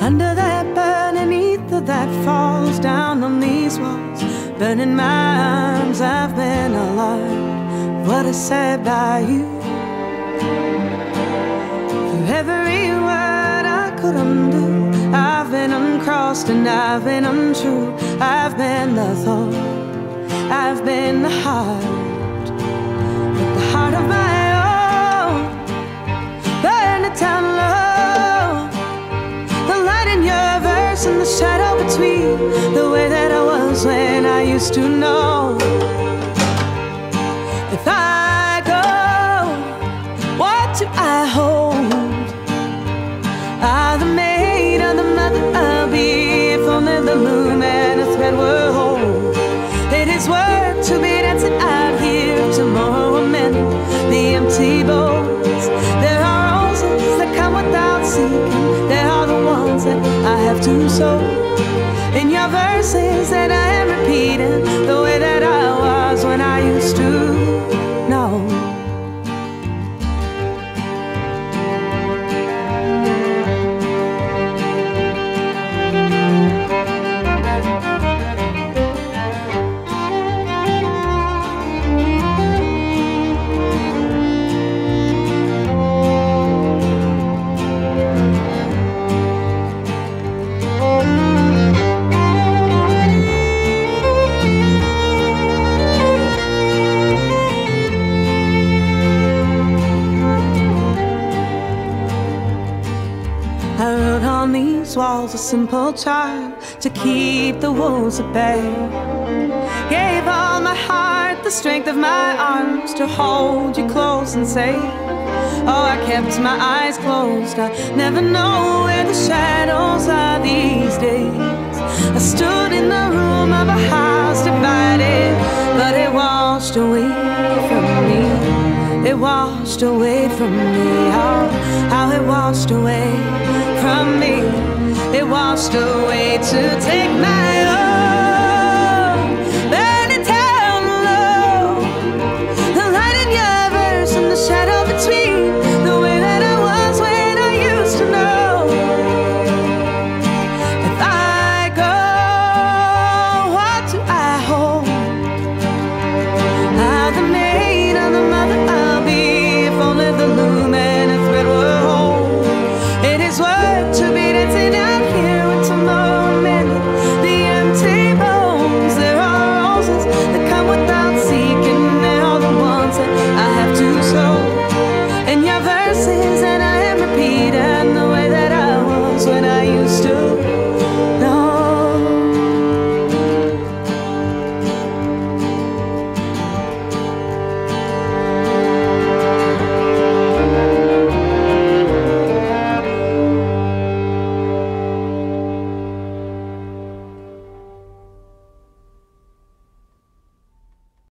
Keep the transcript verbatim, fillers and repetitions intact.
Under that burning ether that falls down on these walls, burning my arms, I've been alarmed. What is said by you? For every word I could undo, I've been uncrossed and I've been untrue. I've been the thought, I've been the heart, but the heart of my own. Burn it down low, the light in your verse and the shadow between, the way that I was when I used to know. If I go, what do I hold? I'll the maid or the mother I'll be, if only the loom and a thread were whole. It is work to be dancing out here tomorrow, and mending the empty bowls. There are roses that come without seeking, there are the ones that I have to sow. In your verses that I am repeating, the way that I was when I used to know. Walls a simple charm to keep the wolves at bay. Gave all my heart, the strength of my arms, to hold you close and say, oh, I kept my eyes closed. I never know where the shadows are these days. I stood in the room of a house divided, but it washed away from me. It washed away from me. How, how it washed away from me. It washed away to take